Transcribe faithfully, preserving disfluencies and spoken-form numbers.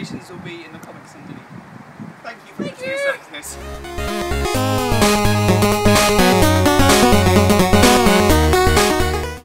explanations will be in the comments underneath. Thank you for Thank putting you. yourself to this.